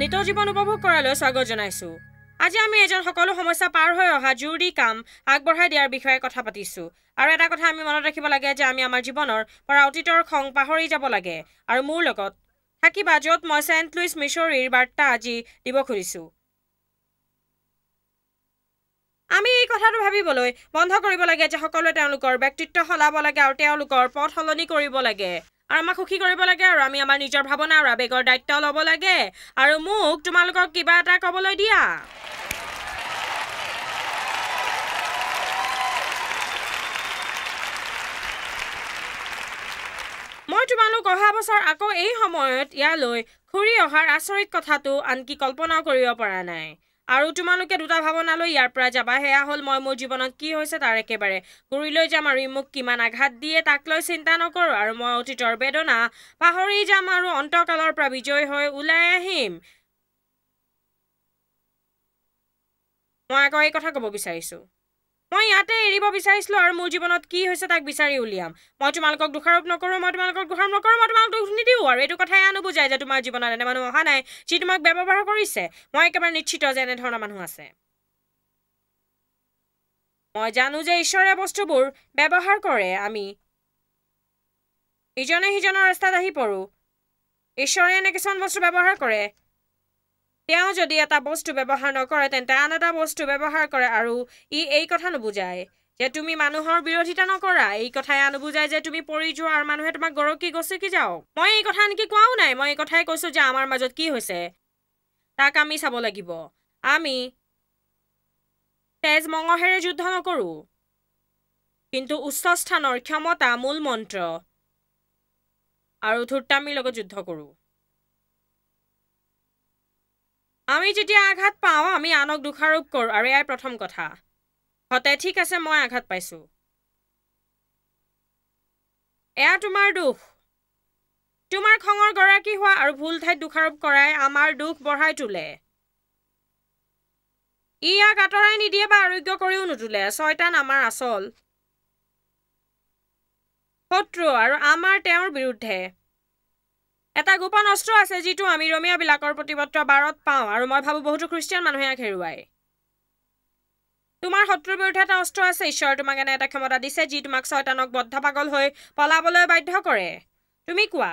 নিত জীৱন উপভোগ কৰালৈ স্বাগত জনাইছো। আজি আমি এজন সকলো সমস্যা পাৰ হৈ অহা জৰুৰী কাম আগবঢ়াই দিয়াৰ বিষয়ে কথা পাতিছো। আৰু এটা কথা আমি মনত ৰাখিব লাগে যে আমি আমাৰ জীৱনৰ পৰা অতীতৰ খং পাহৰি যাব লাগে। আৰু মোৰ লগত থাকিবা য'ত মই সেন্ট লুইচ মিছৰীৰ বাৰ্তা আজি দিব খুজিছো। আমি এই কথাটো ভাবিবলৈ বন্ধ কৰিব লাগে যে সকলোৱে তেওঁলোকৰ ব্যক্তিত্ব সলাব লাগে আৰু তেওঁলোকৰ পথ সলনি কৰিব লাগে। আৰু আমাক সুখী কৰিব লাগে আৰু আমি আমাৰ নিজৰ ভাৱনা আৰু আৱেগৰ দায়িত্ব ল'ব লাগে। আৰু মোক তোমালোকক কিবা এটা ক'বলৈ দিয়া। মই তোমালোক অহা বছৰ আকৌ এই সময়ত ইয়ালৈ ঘূৰি অহাৰ আচৰিত কথাটো আনকি কল্পনাও কৰিব পৰা নাই। আৰু তোমালোকে দুটা ভাৱনালৈ ইয়াৰ পৰা যাবা। সেয়া হ'ল মই মোৰ জীৱনত কি হৈছে তাৰ একেবাৰে ঘূৰি লৈ যাম আৰু মোক কিমান আঘাত দিয়ে তাক লৈ চিন্তা নকৰোঁ। আৰু মই অতীতৰ বেদনা পাহৰি যাম আৰু অন্তকালৰ পৰা বিজয়ী হৈ ওলাই আহিম। মই আকৌ এই কথা ক'ব বিচাৰিছোঁ। মই ইয়াতে এৰিব বিচাৰিছিলোঁ আৰু মোৰ জীৱনত কি হৈছে তাক বিচাৰি উলিয়াম। মই তোমালোকক দোষাৰোপ নকৰোঁ, মই তোমালোকক দুখ নিদিওঁ। আৰু এইটো কথাই নুবুজায় যে তোমাৰ জীৱনত এনে মানুহ অহা নাই যি তোমাক ব্যৱহাৰ কৰিছে। মই একেবাৰে নিশ্চিত যে এনেধৰণৰ মানুহ আছে। মই জানো যে ঈশ্বৰে বস্তুবোৰ ব্যৱহাৰ কৰে। আমি ইজনে সিজনৰ ৰাস্তাত আহি পৰোঁ। ঈশ্বৰে এনে কিছুমান বস্তু ব্যৱহাৰ কৰে। তেওঁ যদি এটা বস্তু ব্যৱহাৰ নকৰে তেন্তে আন এটা বস্তু ব্যৱহাৰ কৰে। আৰু এই কথা নুবুজায় যে তুমি মানুহৰ বিৰোধিতা নকৰা। এই কথাই নুবুজায় যে তুমি পৰি যোৱা আৰু মানুহে তোমাক গছকি যাওক। মই এই কথা আনকি কোৱাও নাই। মই এই কথাই কৈছোঁ যে আমাৰ মাজত কি হৈছে তাক আমি চাব লাগিব। আমি তেজ মঙহেৰে যুদ্ধ নকৰোঁ, কিন্তু উচ্চ স্থানৰ ক্ষমতা, মূল মন্ত্ৰ আৰু ধূৰ্তামিৰ লগত যুদ্ধ কৰোঁ। আমি যেতিয়া আঘাত পাওঁ আমি আনক দোষাৰোপ কৰোঁ। আৰু এয়াই প্ৰথম কথা হতে ঠিক আছে মই আঘাত পাইছোঁ, এয়া তোমাৰ দুখ। তোমাৰ খঙৰ গৰাকী হোৱা আৰু ভুল ঠাইত দোষাৰোপ কৰাই আমাৰ দুখ বঢ়াই তোলে। ইয়াক আঁতৰাই নিদিয়ে বা আৰোগ্য কৰিও নোতোলে। শয়তান আমাৰ আচল শত্ৰু আৰু আমাৰ তেওঁৰ বিৰুদ্ধে এটা গোপন অস্ত্ৰ আছে যিটো আমি ৰোমিয়াবিলাকৰ প্ৰতিপত্ৰ 12ত পাওঁ। আৰু মই ভাবোঁ বহুতো খ্ৰীষ্টিয়ান মানুহে ইয়াক হেৰুৱায়। তোমাৰ শত্ৰুৰ বিৰুদ্ধে এটা অস্ত্ৰ আছে। ঈশ্বৰে তোমাক এনে এটা ক্ষমতা দিছে যি তোমাক শয়তানক বদ্ধ পাগল হৈ পলাবলৈ বাধ্য কৰে। তুমি কোৱা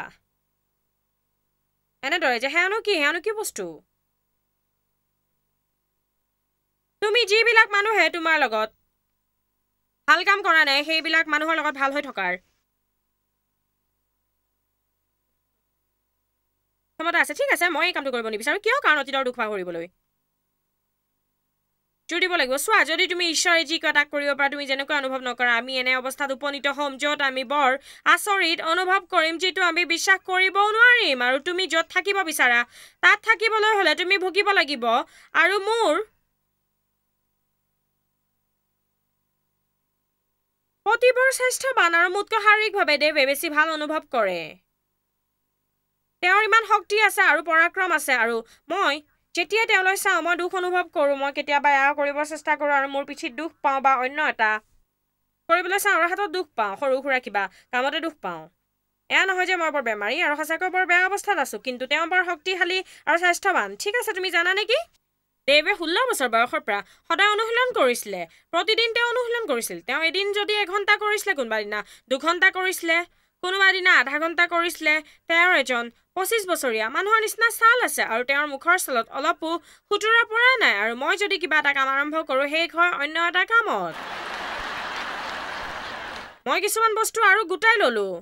এনেদৰে যে সেয়ানো কি বস্তু। তুমি যিবিলাক মানুহে তোমাৰ লগত ভাল কাম কৰা নাই সেইবিলাক মানুহৰ লগত ভাল হৈ থকাৰ ক্ষমতা আছে। ঠিক আছে মই এই কামটো কৰিব নিবিচাৰোঁ। কিয়? কাৰণ অতীতৰ দুখ পাহৰিবলৈ জোৰ দিব লাগিব। চোৱা যদি তুমি ঈশ্বৰে যি কয় তাক কৰিব পাৰা তুমি যেনেকৈ অনুভৱ নকৰা আমি এনে অৱস্থাত উপনীত হ'ম য'ত আমি বৰ আচৰিত অনুভৱ কৰিম যিটো আমি বিশ্বাস কৰিবও নোৱাৰিম। আৰু তুমি য'ত থাকিব বিচাৰা তাত থাকিবলৈ হ'লে তুমি ভুগিব লাগিব। আৰু মোৰ প্ৰতিবোৰ স্বাস্থ্যৱান আৰু মোতকৈ শাৰীৰিকভাৱে দেৱে বেছি ভাল অনুভৱ কৰে। তেওঁৰ ইমান শক্তি আছে আৰু পৰাক্ৰম আছে। আৰু মই যেতিয়া তেওঁলৈ চাওঁ মই দুখ অনুভৱ কৰোঁ। মই কেতিয়াবা এয়া কৰিব চেষ্টা কৰোঁ আৰু মোৰ পিঠিত দুখ পাওঁ বা অন্য এটা কৰিবলৈ চাওঁ আৰু হাতত দুখ পাওঁ, সৰু সুৰা কিবা কামতে দুখ পাওঁ। এয়া নহয় যে মই বৰ বেমাৰী আৰু সঁচাকৈ বৰ বেয়া অৱস্থাত আছোঁ, কিন্তু তেওঁ বৰ শক্তিশালী আৰু স্বাস্থ্যৱান। ঠিক আছে তুমি জানা নেকি দেৱে 16 বছৰ বয়সৰ পৰা সদায় অনুশীলন কৰিছিলে। প্ৰতিদিন তেওঁ অনুশীলন কৰিছিল। তেওঁ এদিন যদি 1 ঘণ্টা কৰিছিলে, কোনোবা দিনা 2 ঘণ্টা কৰিছিলে, কোনোবা দিনা আধা ঘণ্টা কৰিছিলে। তেওঁৰ এজন 25 বছৰীয়া মানুহৰ নিচিনা ছাল আছে আৰু তেওঁৰ মুখৰ ছালত অলপো সুতুৰা পৰা নাই। আৰু মই যদি কিবা এটা কাম আৰম্ভ কৰোঁ সেই হয় অন্য এটা কামত। মই কিছুমান বস্তু আৰু গোটাই ল'লোঁ।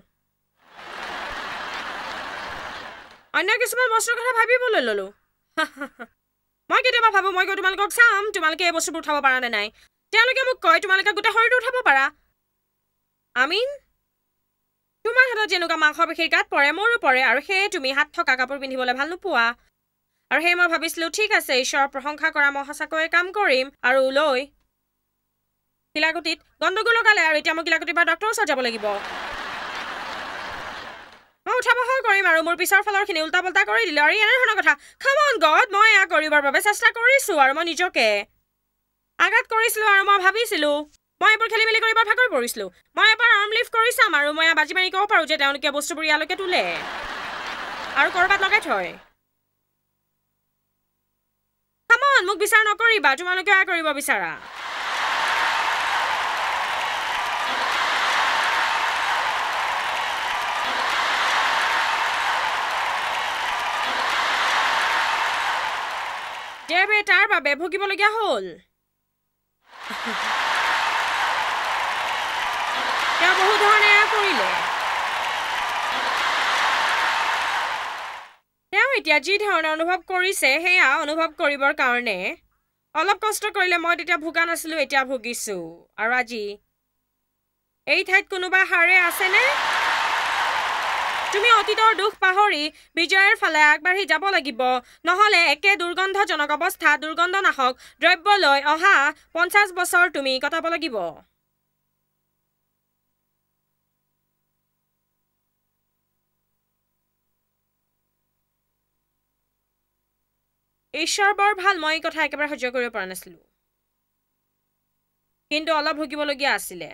অন্য কিছুমান বস্তুৰ কথা ভাবিবলৈ ল'লোঁ। মই কেতিয়াবা ভাবোঁ মই গৈ তোমালোকক চাম তোমালোকে এই বস্তুবোৰ উঠাব পাৰা নে নাই। তেওঁলোকে মোক কয় তোমালোকে গোটেই শৰীৰটো উঠাব পাৰা। আমিন তোমাৰ হাতত যেনেকুৱা মাংসপেশীৰ গাঁত পৰে মোৰো পৰে আৰু সেয়ে তুমি হাত থকা কাপোৰ পিন্ধিবলৈ ভাল নোপোৱা। আৰু সেয়ে মই ভাবিছিলোঁ ঠিক আছে ঈশ্বৰৰ প্ৰশংসা কৰা মই সঁচাকৈয়ে কাম কৰিম। আৰু লৈ কিলাকুটিত গণ্ডগোল লগালে আৰু এতিয়া মই কিলাকুটিৰ পৰা ডক্টৰৰ ওচৰত যাব লাগিব। মই উঠা বহা কৰিম আৰু মোৰ পিছৰ ফালৰখিনি উল্টা পাল্টা কৰি দিলে। আৰু এনেধৰণৰ কথা কাম অন গড মই এয়া কৰিবৰ বাবে চেষ্টা কৰিছোঁ আৰু মই নিজকে আঘাত কৰিছিলোঁ আৰু মই ভাবিছিলোঁ মই এইবোৰ খেলি মেলি কৰি বৰ ভাগৰি পৰিছিলোঁ। মই এবাৰ আৰ্ম লিফ্ট কৰি চাম আৰু মই বাজি মাৰি ক'ব পাৰোঁ যে তেওঁলোকে বস্তুবোৰ ইয়ালৈকে তোলে আৰু ক'ৰবাত লগাই থয়। নহয় মোক বিচাৰ নকৰিবা তোমালোকে আ কৰিব বিচাৰা দেৱে তাৰ বাবে ভুগিবলগীয়া হ'ল তেওঁ বহু ধৰণে কৰিলে তেওঁ এতিয়া যি ধৰণে অনুভৱ কৰিছে সেয়া অনুভৱ কৰিবৰ কাৰণে অলপ কষ্ট কৰিলে মই তেতিয়া ভুগা নাছিলো এতিয়া ভুগিছো আৰু আজি এই ঠাইত কোনোবা হাৰে আছেনে তুমি অতীতৰ দুখ পাহৰি বিজয়ৰ ফালে আগবাঢ়ি যাব লাগিব নহলে একে দুৰ্গন্ধজনক অৱস্থা দুৰ্গন্ধনাশক দ্ৰব্য লৈ অহা 50 বছৰ তুমি কটাব লাগিব ঈশ্বৰ বৰ ভাল মই এই কথা একেবাৰে সহ্য কৰিব পৰা নাছিলো কিন্তু অলপ ভুগিবলগীয়া আছিলে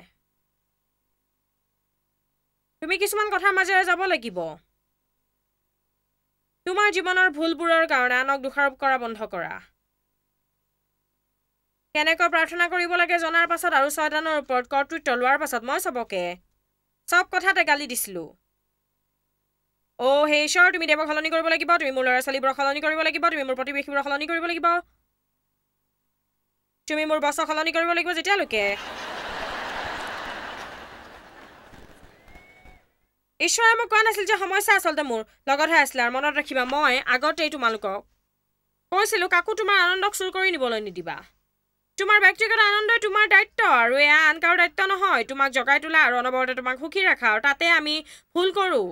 তুমি কিছুমান কথাৰ মাজেৰে যাব লাগিব তোমাৰ জীৱনৰ ভুলবোৰৰ কাৰণে আনক দোষাৰোপ কৰা বন্ধ কৰা কেনেকৈ প্ৰাৰ্থনা কৰিব লাগে জনাৰ পাছত আৰু শয়তানৰ ওপৰত কৰ্তৃত্ব লোৱাৰ পাছত মই চবকে সব কথাতে গালি দিছিলো হে ঈশ্বৰ তুমি দেৱক সলনি কৰিব লাগিব তুমি মোৰ ল'ৰা ছোৱালীবোৰক সলনি কৰিব লাগিব তুমি মোৰ প্ৰতিবেশীবোৰক সলনি কৰিব লাগিব তুমি মোৰ বছক সলনি কৰিব লাগিব যেতিয়ালৈকে ঈশ্বৰে মোক কোৱা নাছিল যে সমস্যা আচলতে মোৰ লগতহে আছিলে আৰু মনত ৰাখিবা মই আগতেই তোমালোকক কৈছিলো কাকো তোমাৰ আনন্দক চুৰ কৰি নিবলৈ নিদিবা তোমাৰ ব্যক্তিগত আনন্দই তোমাৰ দায়িত্ব আৰু এয়া আন কাৰো দায়িত্ব নহয় তোমাক জগাই তোলা আৰু অনবৰতে তোমাক সুখী ৰাখা আৰু তাতে আমি ভুল কৰোঁ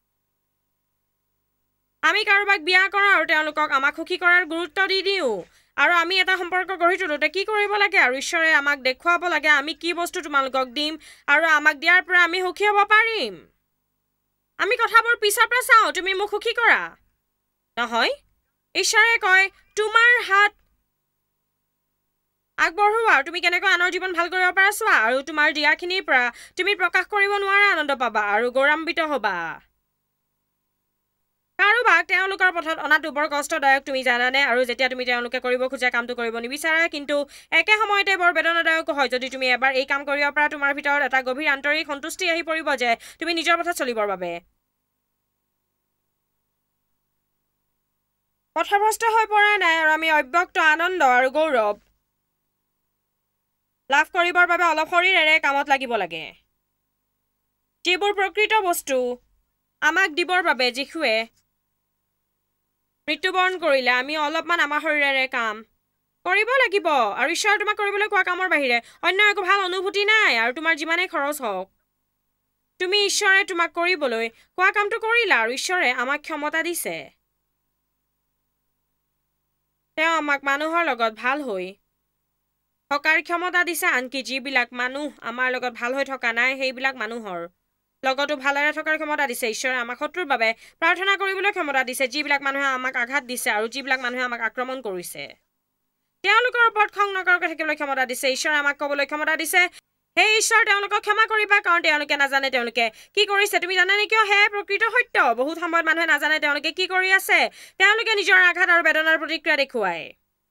আমি কাৰোবাক বিয়া কৰা আৰু তেওঁলোকক আমাক সুখী কৰাৰ গুৰুত্ব দি দিওঁ আৰু আমি এটা সম্পৰ্ক গঢ়ি তোলোতে কি কৰিব লাগে আৰু ঈশ্বৰে আমাক দেখুৱাব লাগে আমি কি বস্তু তোমালোকক দিম আৰু আমাক দিয়াৰ পৰা আমি সুখী হ'ব পাৰিম আমি কথাবোৰ পিছৰ পৰা চাওঁ তুমি মোক সুখী কৰা নহয় ঈশ্বৰে কয় তোমাৰ হাত আগবঢ়োৱা আৰু তুমি কেনেকৈ আনৰ জীৱন ভাল কৰিব পাৰা চোৱা আৰু তোমাৰ দিয়াখিনিৰ পৰা তুমি প্ৰকাশ কৰিব নোৱাৰা আনন্দ পাবা আৰু গৌৰৱান্বিত হ'বা কাৰোবাক তেওঁলোকৰ পথত অনাটো বৰ কষ্টদায়ক তুমি জানানে আৰু যেতিয়া তুমি তেওঁলোকে কৰিব খোজা কামটো কৰিব নিবিচাৰা কিন্তু একে সময়তে বৰ বেদনাদায়ক হয় যদি তুমি এবাৰ এই কাম কৰিব পাৰা তোমাৰ ভিতৰত এটা গভীৰ আন্তৰিক সন্তুষ্টি আহি পৰিব যে তুমি নিজৰ পথত চলিবৰ বাবে পথভ্ৰষ্ট হৈ পৰা নাই আৰু আমি অব্যক্ত আনন্দ আৰু গৌৰৱ লাভ কৰিবৰ বাবে অলপ শৰীৰেৰে কামত লাগিব লাগে যিবোৰ প্ৰকৃত বস্তু আমাক দিবৰ বাবে যীশুৱে মৃত্যুবৰণ কৰিলে আমি অলপমান আমাৰ শৰীৰেৰে কাম কৰিব লাগিব আৰু ঈশ্বৰে তোমাক কৰিবলৈ কোৱা কামৰ বাহিৰে অন্য একো ভাল অনুভূতি নাই আৰু তোমাৰ যিমানেই খৰচ হওক তুমি ঈশ্বৰে তোমাক কৰিবলৈ কোৱা কামটো কৰিলা আৰু ঈশ্বৰে আমাক ক্ষমতা দিছে তেওঁ আমাক মানুহৰ লগত ভাল হৈ থকাৰ ক্ষমতা দিছে আনকি যিবিলাক মানুহ আমাৰ লগত ভাল হৈ থকা নাই সেইবিলাক মানুহৰ লগতো ভালেৰে থকাৰ ক্ষমতা দিছে ঈশ্বৰে আমাক শত্ৰুৰ বাবে প্ৰাৰ্থনা কৰিবলৈ ক্ষমতা দিছে যিবিলাক মানুহে আমাক আঘাত দিছে আৰু যিবিলাক মানুহে আমাক আক্ৰমণ কৰিছে তেওঁলোকৰ ওপৰত খং নকৰাকৈ থাকিবলৈ ক্ষমতা দিছে ঈশ্বৰে আমাক ক'বলৈ ক্ষমতা দিছে হে ঈশ্বৰ তেওঁলোকক ক্ষমা কৰিবা কাৰণ তেওঁলোকে নাজানে তেওঁলোকে কি কৰিছে তুমি জানানে কিয় হে প্ৰকৃত সত্য বহুত সময়ত মানুহে নাজানে তেওঁলোকে কি কৰি আছে তেওঁলোকে নিজৰ আঘাত আৰু বেদনাৰ প্ৰতিক্ৰিয়া দেখুৱায়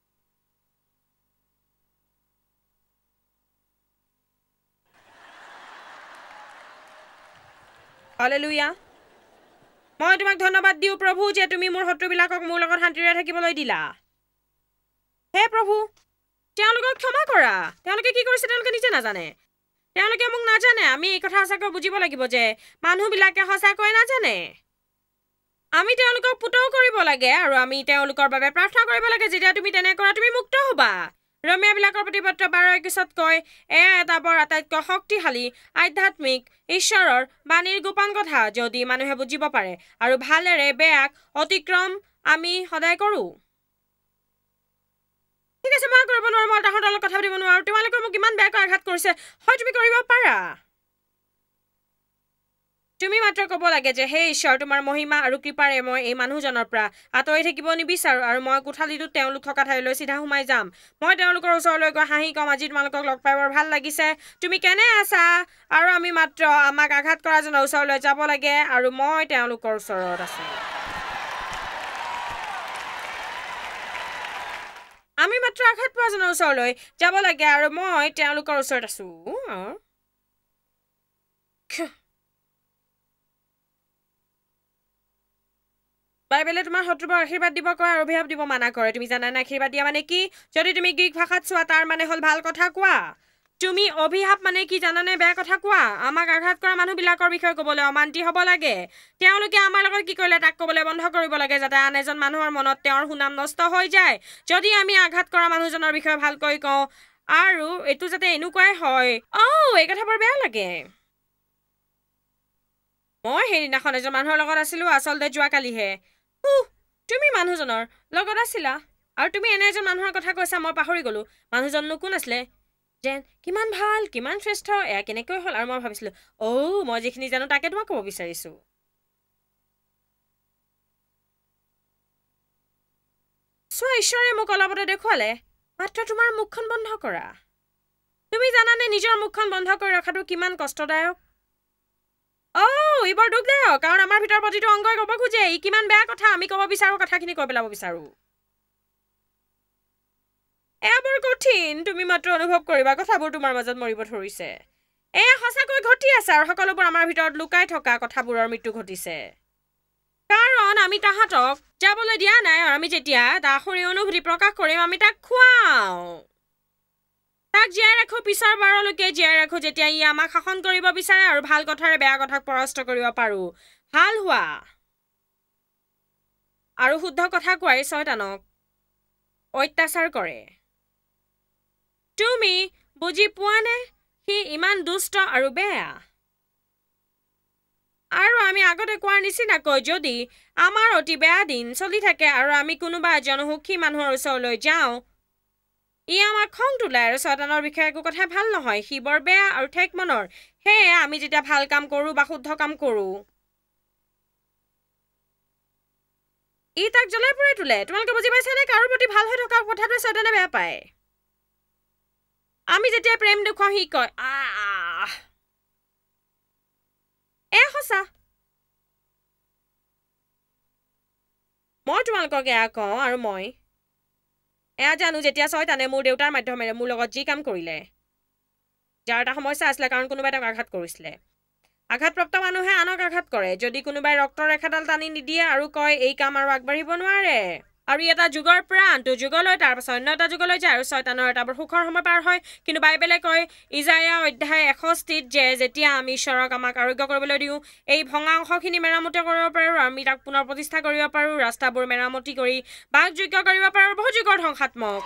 হালেলুয়া মই তোমাক ধন্যবাদ দিওঁ প্ৰভু যে তুমি মোৰ শত্ৰুবিলাকক মোৰ লগত শান্তিৰে থাকিবলৈ দিলা হে প্ৰভু তেওঁলোকক ক্ষমা কৰা তেওঁলোকে কি কৰিছে তেওঁলোকে নিজে নাজানে তেওঁলোকে মোক নাজানে আমি এই কথা সঁচাকৈ বুজিব লাগিব যে মানুহবিলাকে সঁচাকৈ নাজানে আমি তেওঁলোকক পুতৌ কৰিব লাগে আৰু আমি তেওঁলোকৰ বাবে প্ৰাৰ্থনা কৰিব লাগে যেতিয়া তুমি তেনে কৰা তুমি মুক্ত হ'বা ৰমীয়াবিলাকৰ প্ৰতিপত্ৰ 12:21 কয় এয়া এটা বৰ আটাইতকৈ শক্তিশালী আধ্যাত্মিক ঈশ্বৰৰ বাণীৰ গোপন কথা যদি মানুহে বুজিব পাৰে আৰু ভালেৰে বেয়াক অতিক্ৰম আমি সদায় কৰোঁ ঠিক আছে মই কৰিব নোৱাৰো মই তাহাঁতৰ লগত কথা পাতিব নোৱাৰো তোমালোকে মোক ইমান বেয়াকৈ আঘাত কৰিছে হয় তুমি কৰিব পাৰা তুমি মাত্ৰ ক'ব লাগে যে হে ঈশ্বৰ তোমাৰ মহিমা আৰু কৃপাৰে মই এই মানুহজনৰ পৰা আঁতৰি থাকিব নিবিচাৰো আৰু মই কোঠালিটোত তেওঁলোক থকা ঠাইলৈ চিধা সোমাই যাম মই তেওঁলোকৰ ওচৰলৈ গৈ হাঁহি কম আজি তোমালোকক লগ পাই বৰ ভাল লাগিছে তুমি কেনে আছা আৰু আমি মাত্ৰ আমাক আঘাত কৰাজনৰ ওচৰলৈ যাব লাগে আৰু মই তেওঁলোকৰ ওচৰত আছো আমি মাত্ৰ আঘাত পোৱাজনৰ ওচৰলৈ যাব লাগে আৰু মই তেওঁলোকৰ ওচৰত আছো বাইবেলে তোমাৰ শত্ৰুবোৰক আশীৰ্বাদ দিব কয় আৰু অভিশাপ দিব মানা কৰে তুমি জানানে আশীৰ্বাদ দিয়া মানে কি যদি তুমি গ্ৰীক ভাষাত চোৱা তাৰ মানে হ'ল ভাল কথা কোৱা তুমি অভিশাপ মানে কি জানানে বেয়া কথা কোৱা আমাক আঘাত কৰা মানুহবিলাকৰ বিষয়ে ক'বলৈ অমান্তি হ'ব লাগে তেওঁলোকে আমাৰ লগত কি কৰিলে তাক ক'বলৈ বন্ধ কৰিব লাগে যাতে আন এজন মানুহৰ মনত তেওঁৰ সুনাম নষ্ট হৈ যায় যদি আমি আঘাত কৰা মানুহজনৰ বিষয়ে ভালকৈ কওঁ আৰু এইটো যাতে এনেকুৱাই হয় এই কথা বৰ বেয়া লাগে মই সেইদিনাখন এজন মানুহৰ লগত আছিলো আচলতে যোৱাকালিহে তুমি মানুহজনৰ লগত আছিলা আৰু তুমি এনে এজন মানুহৰ কথা কৈছা মই পাহৰি গলো মানুহজননো কোন আছিলে যেন কিমান ভাল কিমান শ্ৰেষ্ঠ এয়া কেনেকৈ হ'ল আৰু মই ভাবিছিলো মই যিখিনি জানো তাকে তোমাক ক'ব বিচাৰিছো ঈশ্বৰে মোক অলপতে দেখুৱালে মাত্ৰ তোমাৰ মুখখন বন্ধ কৰা তুমি জানানে নিজৰ মুখখন বন্ধ কৰি ৰখাটো কিমান কষ্টদায়ক বৰ দুখদায়ক কাৰণ আমাৰ ভিতৰৰ প্ৰতিটো অংগই ক'ব খোজে ই কিমান বেয়া কথা আমি ক'ব বিচাৰো কথাখিনি কৈ পেলাব বিচাৰো এয়া বৰ কঠিন তুমি মাত্ৰ অনুভৱ কৰিবা কথাবোৰ তোমাৰ মাজত মৰিব ধৰিছে এয়া সঁচাকৈ ঘটি আছে আৰু সকলোবোৰ আমাৰ ভিতৰত লুকাই থকা কথাবোৰৰ মৃত্যু ঘটিছে কাৰণ আমি তাহাঁতক যাবলৈ দিয়া নাই আৰু আমি যেতিয়া তাৰ শৰীৰ অনুভূতি প্ৰকাশ কৰিম আমি তাক খুৱাওঁ তাক জীয়াই ৰাখো পিছৰ বাৰলৈকে জীয়াই ৰাখো যেতিয়া ই আমাক শাসন কৰিব বিচাৰে আৰু ভাল কথাৰে বেয়া কথাক পৰাস্ত কৰিব পাৰো ভাল হোৱা আৰু শুদ্ধ কথা কোৱাই শয়তানক অত্যাচাৰ কৰে তুমি বুজি পোৱানে সি ইমান দুষ্ট আৰু বেয়া আৰু আমি আগতে কোৱাৰ নিচিনাকৈ যদি আমাৰ অতি বেয়া দিন চলি থাকে আৰু আমি কোনোবা এজন সুখী মানুহৰ ওচৰলৈ যাওঁ ই আমাক খং তোলে আৰু শয়তানৰ বিষয়ে একো কথা ভাল নহয় সি বৰ বেয়া আৰু ঠেক মনৰ সেয়ে আমি যেতিয়া ভাল কাম কৰো বা শুদ্ধ কাম কৰো ই তাক জ্বলাই পুৰাই তোলে তোমালোকে বুজি পাইছানে কাৰোৰ প্ৰতি ভাল হৈ থকা কথাটোৱে শয়তানে বেয়া পায় আমি যেতিয়া প্ৰেম দেখুৱাওঁ সি কয় সঁচা মই তোমালোকক এয়া কওঁ আৰু মই এয়া জানো যেতিয়া শয়তানে মোৰ দেউতাৰ মাধ্যমেৰে মোৰ লগত যি কাম কৰিলে যাৰ এটা সমস্যা আছিলে কাৰণ কোনোবাই তেওঁক আঘাত কৰিছিলে আঘাতপ্ৰাপ্ত মানুহে আনক আঘাত কৰে যদি কোনোবাই ৰক্তৰ ৰেখাডাল টানি নিদিয়ে আৰু কয় এই কাম আৰু আগবাঢ়িব নোৱাৰে আৰু এটা যুগৰ পৰা আনটো যুগলৈ তাৰপাছত অন্য এটা যুগলৈ যায় আৰু শয়তানৰ এটা বৰ সুখৰ সময় পাৰ হয় কিন্তু বাইবেলে কয় ইজায়া অধ্যায় 61 যে যেতিয়া আমি ঈশ্বৰক আমাক আৰোগ্য কৰিবলৈ দিওঁ এই ভঙা অংশখিনি মেৰামতি কৰিব পাৰোঁ আৰু আমি তাক পুনৰ প্ৰতিষ্ঠা কৰিব পাৰোঁ ৰাস্তাবোৰ মেৰামতি কৰি বাসযোগ্য কৰিব পাৰোঁ বহু যুগৰ ধ্বংসাত্মক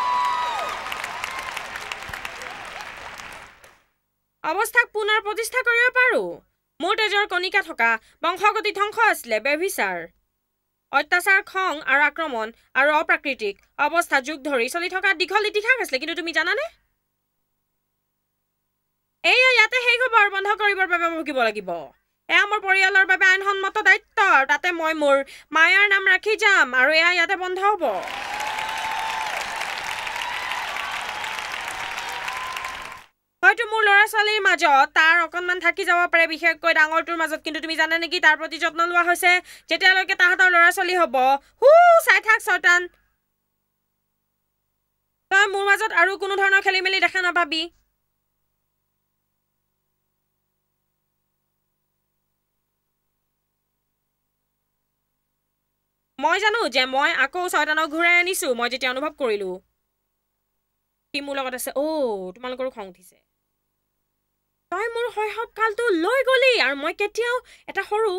অৱস্থাক পুনৰ প্ৰতিষ্ঠা কৰিব পাৰোঁ মোৰ তেজৰ কণিকা থকা বংশগতি ধ্বংস আছিলে ব্যভিচাৰ অত্যাচাৰ খং আৰু আক্ৰমণ আৰু অপ্ৰাকৃতিক অৱস্থা যুগ ধৰি চলি থকা দীঘল ইতিহাস আছিলে কিন্তু তুমি জানানে এয়া ইয়াতে শেষ হ'ব আৰু বন্ধ কৰিবৰ বাবে ভুগিব লাগিব এয়া মোৰ পৰিয়ালৰ বাবে আইনসন্মত দায়িত্ব আৰু তাতে মই মোৰ মায়াৰ নাম ৰাখি যাম আৰু এয়া ইয়াতে বন্ধ হ'ব হয়তো মোৰ ল'ৰা ছোৱালীৰ মাজত তাৰ অকণমান থাকি যাব পাৰে বিশেষকৈ ডাঙৰটোৰ মাজত কিন্তু তুমি জানা নেকি তাৰ প্ৰতি যত্ন লোৱা হৈছে যেতিয়ালৈকে তাহাঁতৰ ল'ৰা ছোৱালী হ'ব চাই থাক শয়তান তই মোৰ মাজত আৰু কোনো ধৰণৰ খেলি মেলি দেখা নাপাবি মই জানো যে মই আকৌ শয়তানক ঘূৰাই আনিছো মই যেতিয়া অনুভৱ কৰিলো সি মোৰ লগত আছে তোমালোকৰো খং উঠিছে তই মোৰ শৈশৱ কালটো লৈ গলি আৰু মই কেতিয়াও এটা সৰু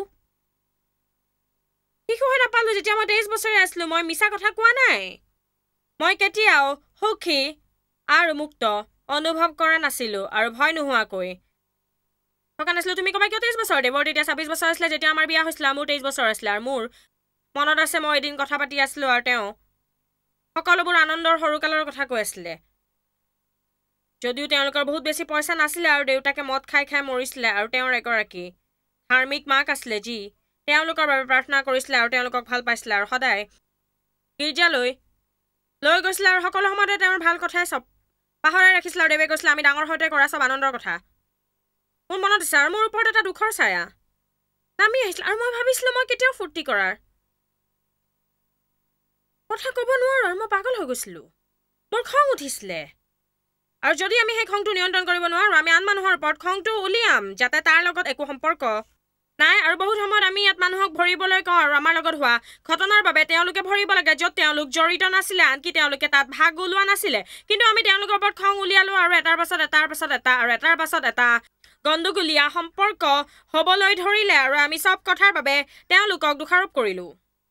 শিশু হৈ নাপালো যেতিয়া মই 23 বছৰীয়া আছিলো মই মিছা কথা কোৱা নাই মই কেতিয়াও সুখী আৰু মুক্ত অনুভৱ কৰা নাছিলো আৰু ভয় নোহোৱাকৈ থকা নাছিলো তুমি ক'বা কিয় 23 বছৰ দেৱৰ তেতিয়া 26 বছৰ আছিলে যেতিয়া আমাৰ বিয়া হৈছিল মোৰ 23 বছৰ আছিলে আৰু মোৰ মনত আছে মই এদিন কথা পাতি আছিলো আৰু তেওঁ সকলোবোৰ আনন্দৰ সৰুকালৰ কথা কৈ আছিলে যদিও তেওঁলোকৰ বহুত বেছি পইচা নাছিলে আৰু দেউতাকে মদ খাই খাই মৰিছিলে আৰু তেওঁৰ এগৰাকী ধাৰ্মিক মাক আছিলে যি তেওঁলোকৰ বাবে প্ৰাৰ্থনা কৰিছিলে আৰু তেওঁলোকক ভাল পাইছিলে আৰু সদায় গীৰ্জালৈ লৈ গৈছিলে আৰু সকলো সময়তে তেওঁৰ ভাল কথাই চব পাহৰাই ৰাখিছিলে আৰু দেৱে কৈছিলে আমি ডাঙৰ সৈতে কৰা চব আনন্দৰ কথা মোৰ মনত আছে আৰু মোৰ ওপৰত এটা দুখৰ ছায়া নামি আহিছিল আৰু মই ভাবিছিলো মই কেতিয়াও ফূৰ্তি কৰাৰ কথা ক'ব নোৱাৰো আৰু মই পাগল হৈ গৈছিলো মোৰ খং উঠিছিলে আৰু যদি আমি সেই খংটো নিয়ন্ত্ৰণ কৰিব নোৱাৰো আমি আন মানুহৰ ওপৰত খংটো উলিয়াম যাতে তাৰ লগত একো সম্পৰ্ক নাই আৰু বহুত সময়ত আমি ইয়াত মানুহক ভৰিবলৈ কওঁ আৰু আমাৰ লগত হোৱা ঘটনাৰ বাবে তেওঁলোকে ভৰিব লাগে য'ত তেওঁলোক জড়িত নাছিলে আনকি তেওঁলোকে তাত ভাগ ওলোৱা নাছিলে কিন্তু আমি তেওঁলোকৰ ওপৰত খং উলিয়ালো আৰু এটাৰ পাছত এটা আৰু এটাৰ পাছত এটা গণ্ডগোলীয়া সম্পৰ্ক হ'বলৈ ধৰিলে আৰু আমি সব কথাৰ বাবে তেওঁলোকক দোষাৰোপ কৰিলো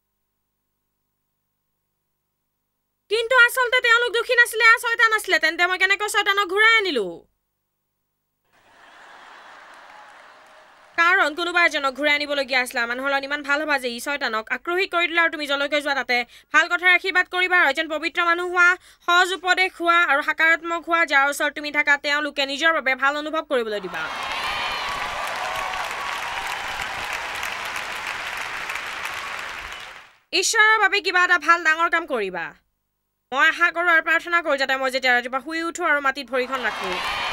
কিন্তু আচলতে তেওঁলোক দুখী নাছিলে শয়তান আছিলে তেন্তে মই কেনেকৈ শয়তানক ঘূৰাই আনিলো কাৰণ কোনোবা এজনক ঘূৰাই আনিবলগীয়া আছিলে মানুহৰ লগত ইমান ভাল হ'বা যে ই শয়তানক আক্ৰোহী কৰি দিলে আৰু তুমি জলৈকৈ যোৱা তাতে ভাল কথাৰ আশীৰ্বাদ কৰিবা আৰু এজন পবিত্ৰ মানুহ হোৱা সহজ উপদেশ হোৱা আৰু সাকাৰাত্মক হোৱা যাৰ ওচৰত তুমি থাকা তেওঁলোকে নিজৰ বাবে ভাল অনুভৱ কৰিবলৈ দিবা ঈশ্বৰৰ বাবে কিবা এটা ভাল ডাঙৰ কাম কৰিবা মই আশা কৰোঁ আৰু প্ৰাৰ্থনা কৰোঁ যাতে মই যেতিয়া ৰাতিপুৱা শুই উঠো আৰু মাটিত ভৰিখন ৰাখো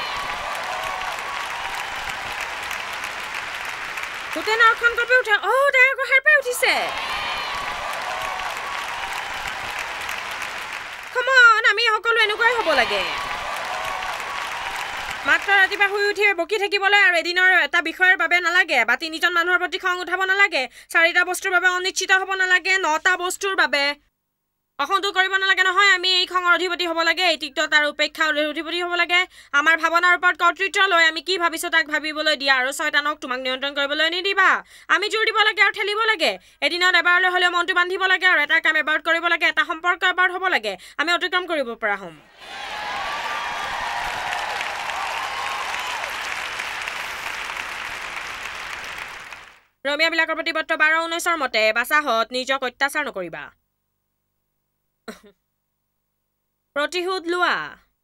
গোটেই নাওখন কঁপি উঠে তাই আকৌ সাৰ পাই উঠিছে কমন আমি সকলো এনেকুৱাই হ'ব লাগে মাত্ৰ ৰাতিপুৱা শুই উঠি বকি থাকিবলৈ আৰু এদিনৰ এটা বিষয়ৰ বাবে নালাগে বা 3জন মানুহৰ প্ৰতি খং উঠাব নালাগে 4টা বস্তুৰ বাবে অনিশ্চিত হ'ব নালাগে 9টা বস্তুৰ বাবে অসন্তোষ কৰিব নালাগে নহয় আমি এই খঙৰ অধিপতি হ'ব লাগে এই তিক্ততা আৰু উপেক্ষাৰ অধিপতি হ'ব লাগে আমাৰ ভাৱনাৰ ওপৰত কৰ্তৃত্ব লৈ আমি কি ভাবিছো তাক ভাবিবলৈ দিয়া আৰু শয়তানক তোমাক নিয়ন্ত্ৰণ কৰিবলৈ নিদিবা আমি জোৰ দিব লাগে আৰু ঠেলিব লাগে এদিনত এবাৰলৈ হ'লে মনটো বান্ধিব লাগে আৰু এটা কাম এবাৰত কৰিব লাগে এটা সম্পৰ্ক এবাৰত হ'ব লাগে আমি অতিক্ৰম কৰিব পৰা হ'ম ৰমিয়াবিলাকৰ প্ৰতি পত্ৰ 12:19 মতে বাচাহত নিজক অত্যাচাৰ নকৰিবা প্ৰতিশোধ লোৱা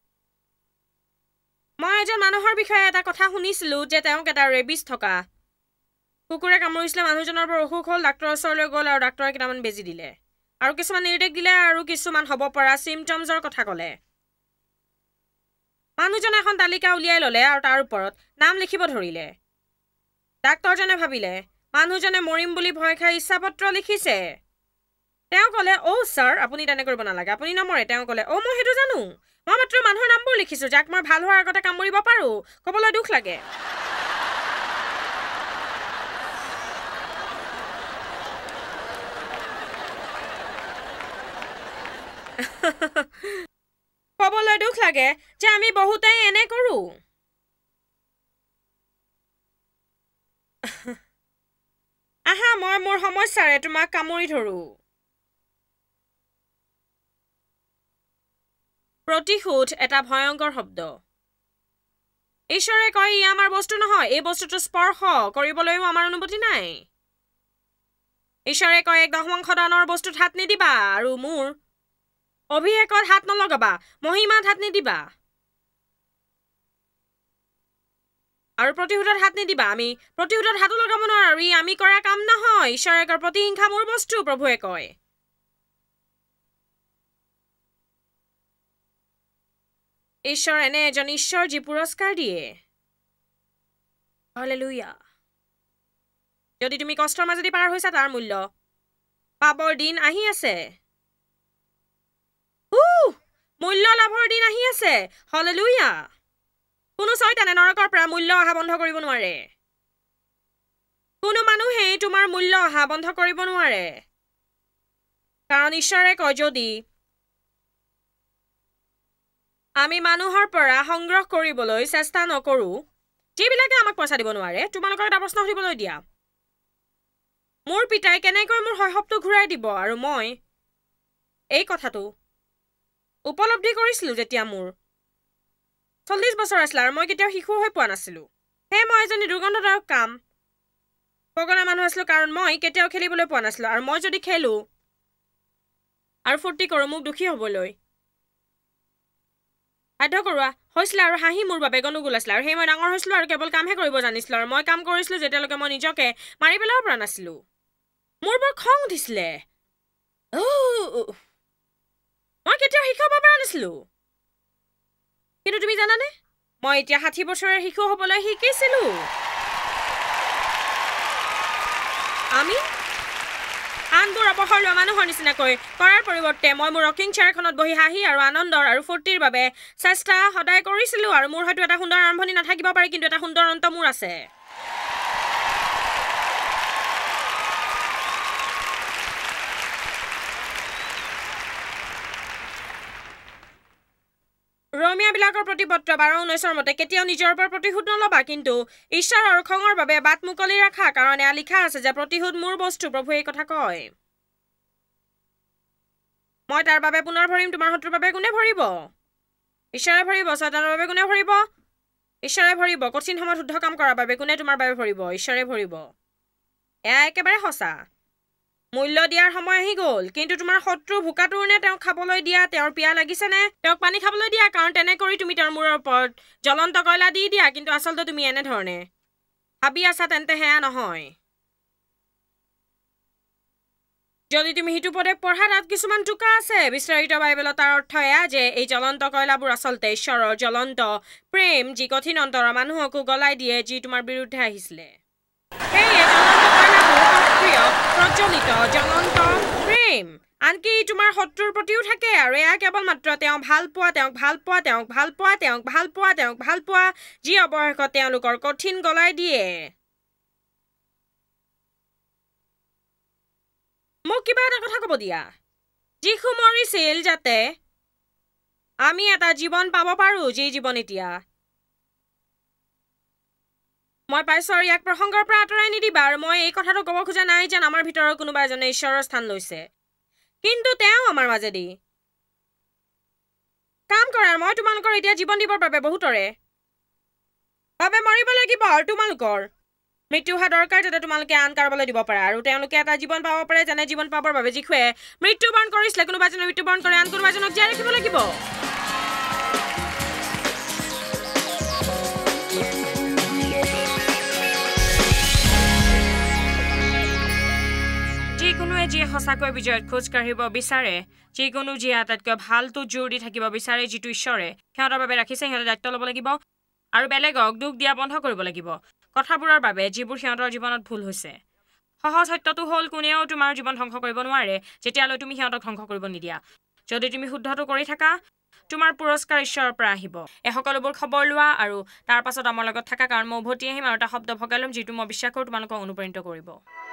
মই এজন মানুহৰ বিষয়ে এটা কথা শুনিছিলো যে তেওঁক এটা ৰেবিছ থকা কুকুৰে কামুৰিছিলে মানুহজনৰ বৰ অসুখ হ'ল ডাক্তৰৰ ওচৰলৈ গ'ল আৰু ডাক্তৰে কেইটামান বেজি দিলে আৰু কিছুমান নিৰ্দেশ দিলে আৰু কিছুমান হ'ব পৰা চিমটমছৰ কথা ক'লে মানুহজনে এখন তালিকা উলিয়াই ল'লে আৰু তাৰ ওপৰত নাম লিখিব ধৰিলে ডাক্তৰজনে ভাবিলে মানুহজনে মৰিম বুলি ভয় খাই ইচ্ছাপত্ৰ লিখিছে তেওঁ ক'লে ছাৰ আপুনি তেনে কৰিব নালাগে আপুনি নমৰে তেওঁ ক'লে মই সেইটো জানো মই মাত্ৰ মানুহৰ নামবোৰ লিখিছোঁ যাক মই ভাল হোৱাৰ আগতে কামুৰিব পাৰোঁ ক'বলৈ দুখ লাগে ক'বলৈ দুখ লাগে যে আমি বহুতেই এনে কৰোঁ আহা মই মোৰ সমস্যাৰে তোমাক কামুৰি ধৰোঁ প্ৰতিশোধ এটা ভয়ংকৰ শব্দ ঈশ্বৰে কয় ই আমাৰ বস্তু নহয় এই বস্তুটো স্পৰ্শ কৰিবলৈও আমাৰ অনুমতি নাই ঈশ্বৰে কয় এক দশমাংশ দানৰ বস্তুত হাত নিদিবা আৰু মোৰ অভিষেকত হাত নলগাবা মহিমাত হাত নিদিবা আৰু প্ৰতিশোধত হাত নিদিবা আমি প্ৰতিশোধত হাতো লগাব নোৱাৰো ই আমি কৰা কাম নহয় ঈশ্বৰে কয় প্ৰতিহিংসা মোৰ বস্তু প্ৰভুৱে কয় ঈশ্বৰ এনে এজন ঈশ্বৰ যি পুৰস্কাৰ দিয়ে হালেলুয়া যদি তুমি কষ্টৰ মাজেদি পাৰ হৈছা তাৰ মূল্য পাবৰ দিন আহি আছে মূল্য লাভৰ দিন আহি আছে হালেলুয়া কোনো শয়তানে নৰকৰ পৰা মূল্য অহা বন্ধ কৰিব নোৱাৰে কোনো মানুহেই তোমাৰ মূল্য অহা বন্ধ কৰিব নোৱাৰে কাৰণ ঈশ্বৰে কয় যদি আমি মানুহৰ পৰা সংগ্ৰহ কৰিবলৈ চেষ্টা নকৰো যিবিলাকে আমাক পইচা দিব নোৱাৰে তোমালোকক এটা প্ৰশ্ন সুধিবলৈ দিয়া মোৰ পিতাই কেনেকৈ মোৰ শৈশৱটো ঘূৰাই দিব আৰু মই এই কথাটো উপলব্ধি কৰিছিলো যেতিয়া মোৰ 40 বছৰ আছিল আৰু মই কেতিয়াও শিশু হৈ পোৱা নাছিলো মই এজনী দুৰ্গন্ধদায়ক কাম পগলা মানুহ আছিলো কাৰণ মই কেতিয়াও খেলিবলৈ পোৱা নাছিলো আৰু মই যদি খেলো আৰু ফূৰ্তি কৰো মোক দুখী হ'বলৈ বাধ্য কৰোৱা হৈছিলে আৰু হাঁহি মোৰ বাবে গণ্ডগোল আছিল আৰু মই ডাঙৰ হৈছিলো আৰু কেৱল কামহে কৰিব জানিছিলো আৰু মই কাম কৰিছিলো যেতিয়ালৈকে মই নিজকে মাৰি পেলাব পৰা নাছিলো মোৰ বৰ খং উঠিছিলে মই কেতিয়াও শিক্ষা পাব পৰা নাছিলো কিন্তু তুমি জানানে মই এতিয়া 60 বছৰৰ শিশু হ'বলৈ শিকিছিলো। আনবোৰ অৱসৰ লোৱা মানুহৰ নিচিনাকৈ কৰাৰ পৰিৱৰ্তে মই মোৰ ৰকিং চেয়াৰখনত বহি হাঁহি আৰু আনন্দৰ আৰু ফূৰ্তিৰ বাবে চেষ্টা সদায় কৰিছিলোঁ আৰু মোৰ হয়তো এটা সুন্দৰ আৰম্ভণি নাথাকিব পাৰে কিন্তু এটা সুন্দৰ অন্ত মোৰ আছে ৰোমিয়াবিলাকৰ প্ৰতিপত্ৰ 12:19 মতে কেতিয়াও নিজৰ ওপৰত প্ৰতিশোধ নলবা কিন্তু ঈশ্বৰৰ খঙৰ বাবে বাট মুকলি ৰাখা কাৰণ এয়া লিখা আছে যে প্ৰতিশোধ মোৰ বস্তু প্ৰভুৱে এই কথা কয় মই তাৰ বাবে পুনৰ ভৰিম তোমাৰ শত্ৰুৰ বাবে কোনে ভৰিব ঈশ্বৰে ভৰিব শয়তানৰ বাবে কোনে ভৰিব ঈশ্বৰে ভৰিব কঠিন সময়ত শুদ্ধ কাম কৰাৰ বাবে কোনে তোমাৰ বাবে ভৰিব ঈশ্বৰে ভৰিব এয়া একেবাৰে সঁচা মূল্য দিয়াৰ সময় আহি গ'ল কিন্তু তোমাৰ শত্ৰু ভোকাটোৰ নে তেওঁক খাবলৈ দিয়া তেওঁৰ পিয়া লাগিছে নে তেওঁক পানী খাবলৈ দিয়া কাৰণ তেনে কৰি তুমি তেওঁৰ মূৰৰ ওপৰত জ্বলন্ত কয়লা দি দিয়া কিন্তু আচলতে তুমি এনেধৰণে ভাবি আছা তেন্তে সেয়া নহয় যদি তুমি হিতু পদে পঢ়া তাত কিছুমান টোকা আছে বিস্তাৰিত বাইবেলত তাৰ অৰ্থ এয়া যে এই জ্বলন্ত কয়লাবোৰ আচলতে ঈশ্বৰৰ জ্বলন্ত প্ৰেম যি কঠিন অন্তৰৰ মানুহকো গলাই দিয়ে যি তোমাৰ বিৰুদ্ধে আহিছিলে সেয়ে জ্বলন্ত কয়লাবোৰ সক্ৰিয় প্ৰজ্বলিত জ্বলন্ত প্ৰেম আনকি তোমাৰ শত্ৰুৰ প্ৰতিও থাকে আৰু এয়া কেৱল মাত্ৰ তেওঁ ভাল পোৱা তেওঁক ভাল পোৱা তেওঁক ভাল পোৱা তেওঁক ভাল পোৱা তেওঁক ভাল পোৱা যি অৱশেষত তেওঁলোকৰ কঠিন গলাই দিয়ে মোক কিবা এটা কথা ক'ব দিয়া যীশু মৰিছিল যাতে আমি এটা জীৱন পাব পাৰোঁ যি জীৱন এতিয়া মই পাইছোঁ আৰু ইয়াক প্ৰসংগৰ পৰা আঁতৰাই নিদিবা আৰু মই এই কথাটো ক'ব খোজা নাই যেন আমাৰ ভিতৰৰ কোনোবা এজনে ঈশ্বৰৰ স্থান লৈছে কিন্তু তেওঁ আমাৰ মাজেদি কাম কৰে আৰু মই তোমালোকৰ এতিয়া জীৱন দিবৰ বাবে বহুতৰে বাবে মৰিব লাগিব আৰু তোমালোকৰ মৃত্যু হোৱা দৰকাৰ যাতে তোমালোকে আন কাৰোবালৈ দিব পাৰা আৰু তেওঁলোকে এটা জীৱন পাব পাৰে যেনে জীৱন পাবৰ বাবে যীশুৱে মৃত্যুবৰণ কৰিছিলে কোনোবা এজনে মৃত্যুবৰণ কৰে আন কোনোবা এজনক জীয়াই ৰাখিব লাগিব যিকোনোৱে যিয়ে সঁচাকৈ বিজয়ত খোজ কাঢ়িব বিচাৰে যিকোনো যিয়ে আটাইতকৈ ভালটো জোৰ দি থাকিব বিচাৰে যিটো ঈশ্বৰে সিহঁতৰ বাবে ৰাখিছে সিহঁতে দায়িত্ব ল'ব লাগিব আৰু বেলেগক দুখ দিয়া বন্ধ কৰিব লাগিব কথাবোৰৰ বাবে যিবোৰ সিহঁতৰ জীৱনত ভুল হৈছে সহজ সত্যটো হ'ল কোনেও তোমাৰ জীৱন ধ্বংস কৰিব নোৱাৰে যেতিয়ালৈ তুমি সিহঁতক ধ্বংস কৰিব নিদিয়া যদি তুমি শুদ্ধটো কৰি থাকা তোমাৰ পুৰস্কাৰ ঈশ্বৰৰ পৰা আহিব এই সকলোবোৰ খবৰ লোৱা আৰু তাৰ পাছত আমাৰ লগত থাকা কাৰণ মই উভতি আহিম আৰু এটা শব্দ ভগাই ল'ম যিটো মই বিশ্বাস কৰোঁ তোমালোকক অনুপ্ৰাণিত কৰিব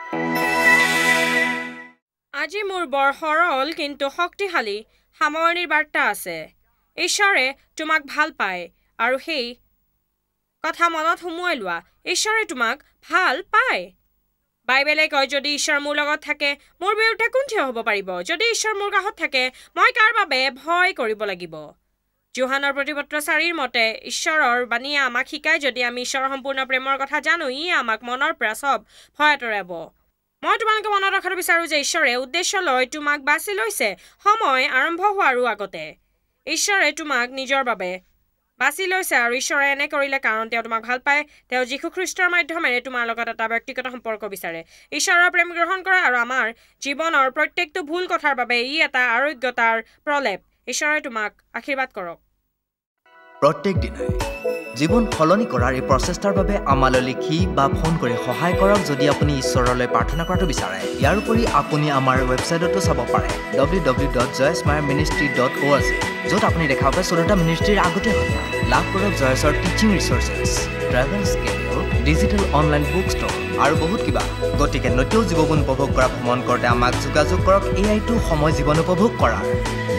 আজি মোৰ বৰ সৰল কিন্তু শক্তিশালী সামৰণিৰ বাৰ্তা আছে ঈশ্বৰে তোমাক ভাল পায় আৰু সেই কথা মনত সুমুৱাই লোৱা ঈশ্বৰে তোমাক ভাল পায় বাইবেলে কয় যদি ঈশ্বৰ মোৰ লগত থাকে মোৰ বিৰুদ্ধে কোন থিয় হ'ব পাৰিব যদি ঈশ্বৰ মোৰ কাষত থাকে মই কাৰ বাবে ভয় কৰিব লাগিব যোহানৰ প্ৰতিপত্ৰ 4 মতে ঈশ্বৰৰ বাণীয়ে আমাক শিকায় যদি আমি ঈশ্বৰৰ সম্পূৰ্ণ প্ৰেমৰ কথা জানো ই আমাক মনৰ পৰা সব ভয় আঁতৰাব মই তোমালোকে মনত ৰাখিব বিচাৰোঁ যে ঈশ্বৰে উদ্দেশ্য লৈ তোমাক বাছি লৈছে সময় আৰম্ভ হোৱাৰো আগতে ঈশ্বৰে তোমাক নিজৰ বাবে বাছি লৈছে আৰু ঈশ্বৰে এনে কৰিলে কাৰণ তেওঁ তোমাক ভাল পায় তেওঁ যীশু খ্ৰীষ্টৰ মাধ্যমেৰে তোমাৰ লগত এটা ব্যক্তিগত সম্পৰ্ক বিচাৰে ঈশ্বৰৰ প্ৰেম গ্ৰহণ কৰা আৰু আমাৰ জীৱনৰ প্ৰত্যেকটো ভুল কথাৰ বাবে ই এটা আৰোগ্যতাৰ প্ৰলেপ ঈশ্বৰে তোমাক আশীৰ্বাদ কৰক প্ৰত্যেক দিনাই জীৱন সলনি কৰাৰ এই প্ৰচেষ্টাৰ বাবে আমালৈ লিখি বা ফোন কৰি সহায় কৰক যদি আপুনি ঈশ্বৰলৈ প্ৰাৰ্থনা কৰাটো বিচাৰে ইয়াৰ উপৰি আপুনি আমাৰ ৱেবছাইটতো চাব পাৰে www.joysmyministry.org য'ত আপুনি দেখা পাব 14টা মিনিষ্ট্ৰীৰ আগতে লাভ কৰক জয়ছৰ teaching researches travel schedule digital online book store আৰু বহুত কিবা গতিকে নতুন জীৱন উপভোগ কৰা ভ্ৰমণ কৰোঁতে আমাক যোগাযোগ কৰক এয়াইটো সময় জীৱন উপভোগ কৰাৰ